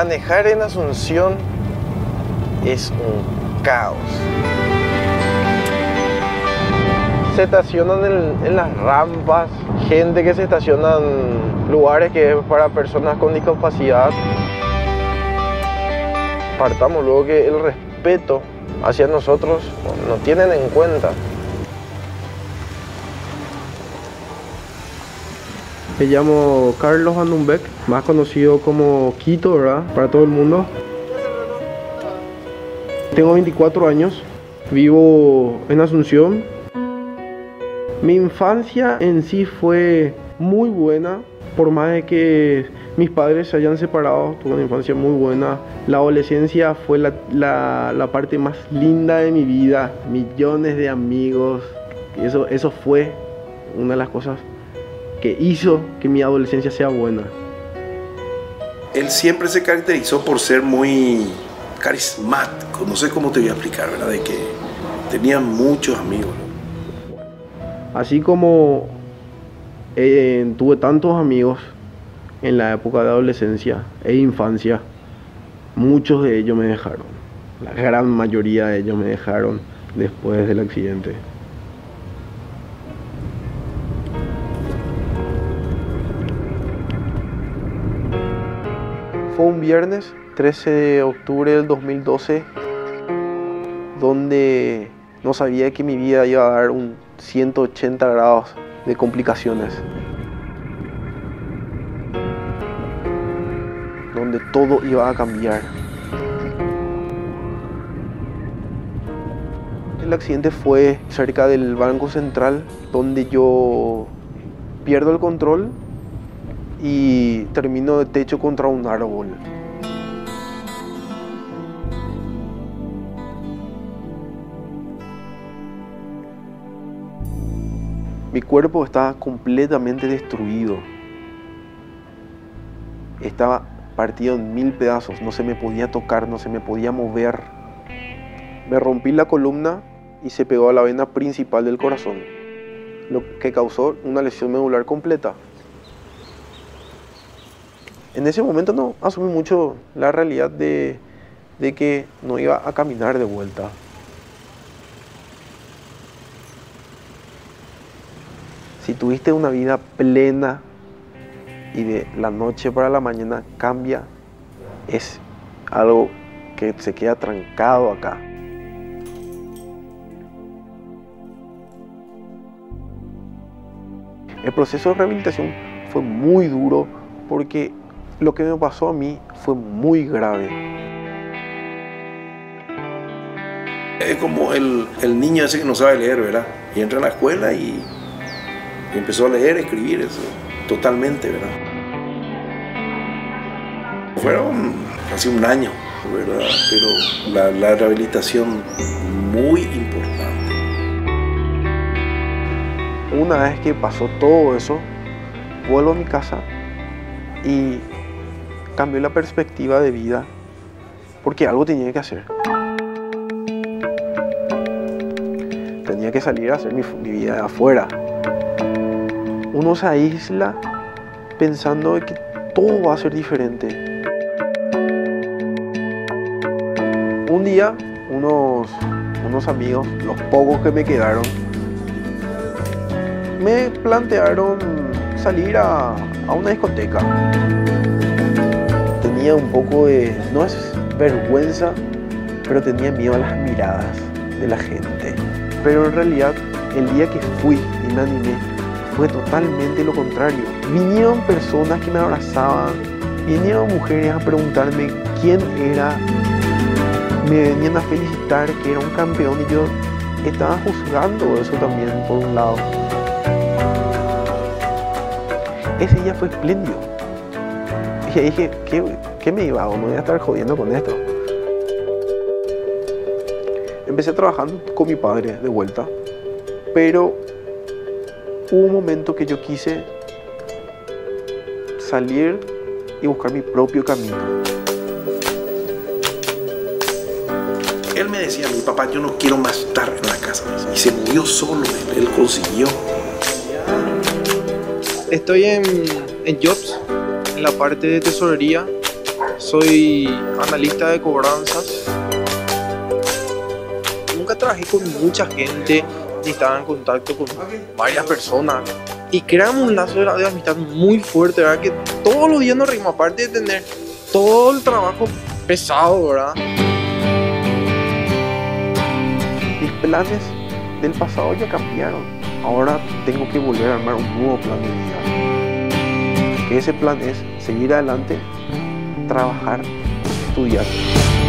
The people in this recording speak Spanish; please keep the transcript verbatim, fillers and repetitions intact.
Manejar en Asunción es un caos. Se estacionan en, en las rampas, gente que se estaciona en lugares que es para personas con discapacidad. Partamos luego que el respeto hacia nosotros no, no tienen en cuenta. Me llamo Carlos Van Dumbeck, más conocido como Quito, ¿verdad? Para todo el mundo. Tengo veinticuatro años, vivo en Asunción. Mi infancia en sí fue muy buena, por más de que mis padres se hayan separado, tuve una infancia muy buena. La adolescencia fue la, la, la parte más linda de mi vida, millones de amigos. Eso, eso fue una de las cosas que hizo que mi adolescencia sea buena. Él siempre se caracterizó por ser muy carismático, no sé cómo te voy a explicar, ¿verdad? De que tenía muchos amigos, ¿no? Así como eh, tuve tantos amigos en la época de adolescencia e infancia, muchos de ellos me dejaron. La gran mayoría de ellos me dejaron después del accidente. Fue un viernes, trece de octubre del dos mil doce, donde no sabía que mi vida iba a dar un ciento ochenta grados de complicaciones. Donde todo iba a cambiar. El accidente fue cerca del Banco Central, donde yo pierdo el control y termino de techo contra un árbol. Mi cuerpo estaba completamente destruido. Estaba partido en mil pedazos, no se me podía tocar, no se me podía mover. Me rompí la columna y se pegó a la vena principal del corazón, lo que causó una lesión medular completa. En ese momento no asumí mucho la realidad de, de que no iba a caminar de vuelta. Si tuviste una vida plena y de la noche para la mañana cambia, es algo que se queda trancado acá. El proceso de rehabilitación fue muy duro porque lo que me pasó a mí fue muy grave. Es como el, el niño ese que no sabe leer, ¿verdad? Y entra a la escuela y, y empezó a leer, escribir, eso, totalmente, ¿verdad? Fueron casi un año, ¿verdad? Pero la, la rehabilitación muy importante. Una vez que pasó todo eso, vuelvo a mi casa y cambió la perspectiva de vida porque algo tenía que hacer. Tenía que salir a hacer mi, mi vida de afuera. Uno se aísla pensando que todo va a ser diferente. Un día, unos, unos amigos, los pocos que me quedaron, me plantearon salir a, a una discoteca. Tenía un poco de, no es vergüenza, pero tenía miedo a las miradas de la gente. Pero en realidad, el día que fui y me animé, fue totalmente lo contrario. Vinieron personas que me abrazaban, vinieron mujeres a preguntarme quién era, me venían a felicitar que era un campeón y yo estaba juzgando eso también por un lado. Ese día fue espléndido. Y dije, ¿qué, qué me iba a hacer? No voy a estar jodiendo con esto. Empecé trabajando con mi padre de vuelta, pero hubo un momento que yo quise salir y buscar mi propio camino. Él me decía, mi papá, yo no quiero más estar en la casa. Y se movió solo, él, él consiguió. Estoy en, en Jobs, en la parte de tesorería. soy analista de cobranzas. Nunca trabajé con mucha gente, ni estaba en contacto con varias personas. Y creamos un lazo de, de amistad muy fuerte, ¿verdad? Que todos los días nos reímos, aparte de tener todo el trabajo pesado, ¿verdad? Mis planes del pasado ya cambiaron. Ahora tengo que volver a armar un nuevo plan de vida. Que ese plan es seguir adelante, trabajar, estudiar.